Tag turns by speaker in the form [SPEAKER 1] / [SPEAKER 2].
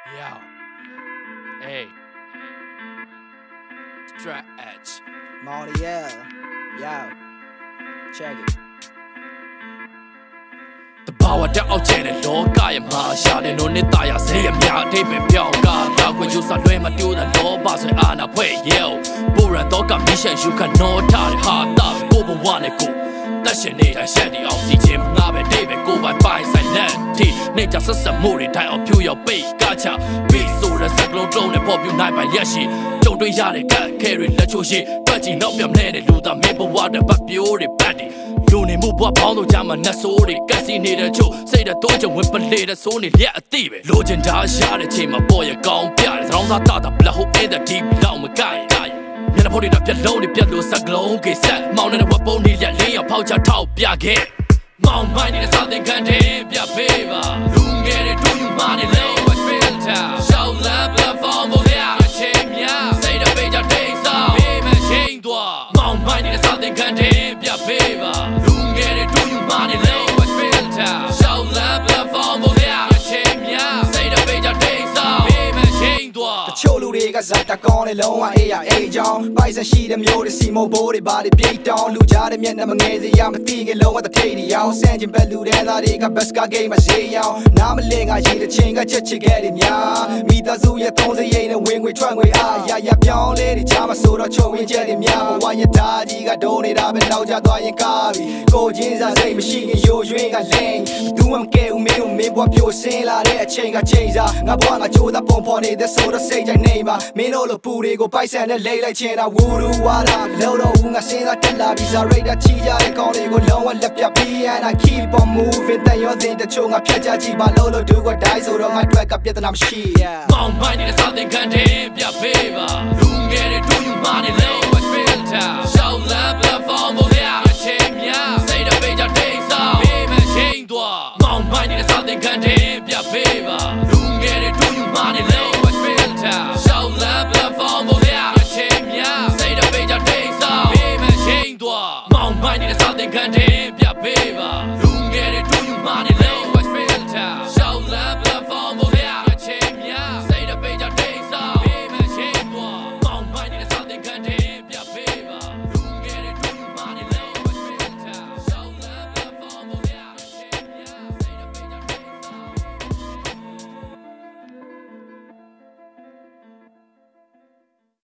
[SPEAKER 1] Yo, hey, stretch.
[SPEAKER 2] Montiel, yo, check it.
[SPEAKER 1] တဘာဝတက်အောက်ကျတဲ့လောကရဲ့မှာရှာတဲ့နိုးနေတာရစေအများအထိပ်ပဲပြောင်းကားတော့ခွင့်ယူစလွဲမတူတဲ့လောဘဆွေအာနာဖွဲ့ရဲပူရတော့ကမီရှင်ယူကနောထားတဲ့ဟာတာကိုဘဝနဲ့ကိုတက်ရှင်နေတဲ့ရှက်ဒီအောင်စီချင်းငါပဲတိတ်ပဲကိုပိုင်ပိုင်ဆိုင်လက်တီနေကြဆက်စမှုတွေတိုင်းအောင်ဖြူရောက်ပိတ်ကချပြီးဆိုတဲ့စကလုံးတုံးနဲ့ပေါ်ပြနိုင်ပါရက်ရှိကြုံတွေ့ရတဲ့ကခဲတွေလက်ချိုးရှိတွက်ကြည့်နောက်ပြမဲ့တဲ့လူသားမင်းဘဝတဲ့ပတ်ပြိုးတွေပတ်တီလူနေမှုဘွားပေါင်းတို့ကြမှာနှဆိုးတွေကက်စီနေတဲ့ချို့စိတ်တော့ကြဝင်ပလေတဲ့ဆိုးနေလက်အသိပဲလိုချင်တာရတဲ့ချိန်မှာပေါ်ရကောင်းပြတယ်သရောင်းစားတာဘလက်ဟုတ်တဲ့ဒီလောက်မကိုင်မျက်နှာပေါ်တွေတော့ပြက်လုံးတွေပြက်လို့စကလုံးကိစ္စမောင်းနေတဲ့ဝက်ပုံးတွေလက်လေးရောက်ဖောက်ချထောက်ပြခဲ့မောင်းမိုင်းနေတဲ့စာသင်ခန်းထဲပြပေးပါလူငယ်တွေတို့ယူမာနေလေဝက်ဖီလ်တာရှောက်လန်ပလက်ဖောင်းပေါ်ရအချိန်များစိတ်တော့ပေးကြတိတ်ဆောက်ပေးမရှိန်သွားမောင်းမိုင်းနေတဲ့စာသင်ခန်းထဲပြပေးပါလူငယ်တွေတို့ယူမာနေလေဝက်ဖီလ်တာရှောက်လန်ပလက်ဖောင်းပေါ်ရအချိန်များစိတ်တော့ပေးကြတိတ်ဆောက်ပေးမရှိန်သွား
[SPEAKER 2] တချို့လူတွေကဇာတ်တကောင်းနဲ့လုံးဝအေးရအေးကြောင်းပိုက်ဆံရှိတဲ့မျိုးတွေစီမုံဘိုးတွေဘာတွေပြိတ်တောင်းလူကြားတဲ့မျက်နှာမငယ်စေရမသိခင်လုံးဝတထိတ်တွေရောင်းဆန့်ကျင်ဘက်လူတဲ့သားတွေကဘက်စကားဂိမ်းမှာဈေးရောင်းနားမလင်ကရေးတဲ့ချင်းကချက်ချစ်ခဲ့တယ်များမိသားစုရဲ့30ရိတ်နဲ့ဝင်ငွေထွက်ငွေအားရရပြောင်းလေးတွေကြားမှာဆိုတော့ချုံဝင်ချက်တွေများဘဝရတာကြီးကဒုံနေတာပဲနောက်ကျသွားရင်ကားပြီကိုချင်းစားစိတ်မရှိခင်ရိုးရွင်းကလင်းသူမှမကဲဦးမင်းဘွားပြိုစင်းလာတဲ့အချိန်ကချိန်စားငါဘွားငါကြိုးသားပုံဖော်နေတဲ့ဆိုတော့စိတ်တိုင်းနေမှာမင်းတို့လိုပူတွေကိုပိုက်ဆံနဲ့လိမ့်လိုက်ချင်တာဝူရူဝါလာလောတော့ဦးငါစဉ်းစားတက်လာပြီးစားရိတ်တာချီကြတဲ့ကောင်းတွေကိုလုံးဝလက်ပြပြီး and I keep on moving တဲ့ရောတဲ့ချိုးငါဖြတ်ချကြည့်ပါလို့ဒူကဒိုင်းဆိုတော့ငါတွက်ကပြဿနာမရှိ
[SPEAKER 1] မောင်းမိုင်းနေတဲ့စာသင်ခန်းထဲပြပေးပါလူငယ်တွေတို့ယူမာနေလေဝက်ဖီလ်တာရှောက်လန်ပလက်ဖောင်းပေါ်ရအချိန်များစိတ်တော့ပေးကြတိတ်ဆောက်ပေးမရှိန်သွားမောင်းမိုင်းနေတဲ့စာသင်ခန်းထဲပြပေးပါလူငယ်တွေတို့ယူမာနေလေဝက်ဖီလ်တာရှောက်လန်ပလက်ဖောင်းပေါ်ရအချိန်များစိတ်တော့ပေးကြတိတ်ဆောက်ပေးမရှိန်သွားမောင်းမိုင်းနေတဲ့စာသင်ခန်းထဲပြပေးပါ